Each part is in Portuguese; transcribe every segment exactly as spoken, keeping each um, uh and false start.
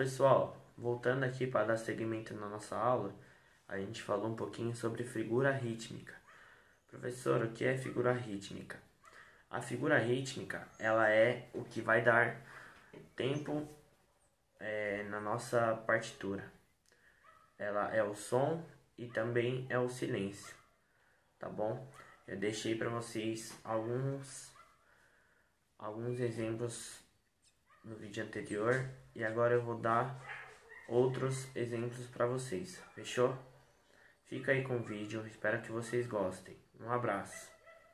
pessoal, voltando aqui para dar seguimento na nossa aula, a gente falou um pouquinho sobre figura rítmica. Professor, o que é figura rítmica? A figura rítmica, ela é o que vai dar tempo é, na nossa partitura. Ela é o som e também é o silêncio, tá bom? Eu deixei para vocês alguns, alguns exemplos no vídeo anterior e agora eu vou dar outros exemplos para vocês, fechou? Fica aí com o vídeo, espero que vocês gostem. Um abraço.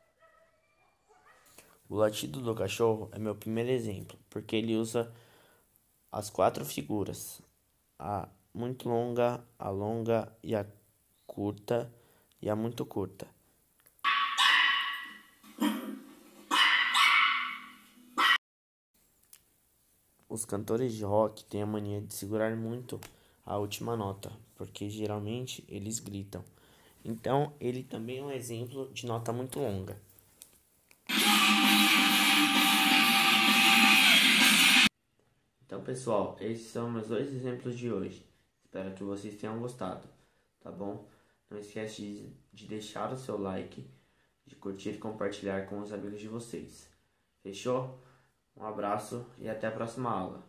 O latido do cachorro é meu primeiro exemplo, porque ele usa as quatro figuras: a muito longa, a longa e a curta e a muito curta. Os cantores de rock têm a mania de segurar muito a última nota, porque geralmente eles gritam. Então, ele também é um exemplo de nota muito longa. Então, pessoal, esses são meus dois exemplos de hoje. Espero que vocês tenham gostado, tá bom? Não esquece de, de deixar o seu like, de curtir e compartilhar com os amigos de vocês. Fechou? Um abraço e até a próxima aula.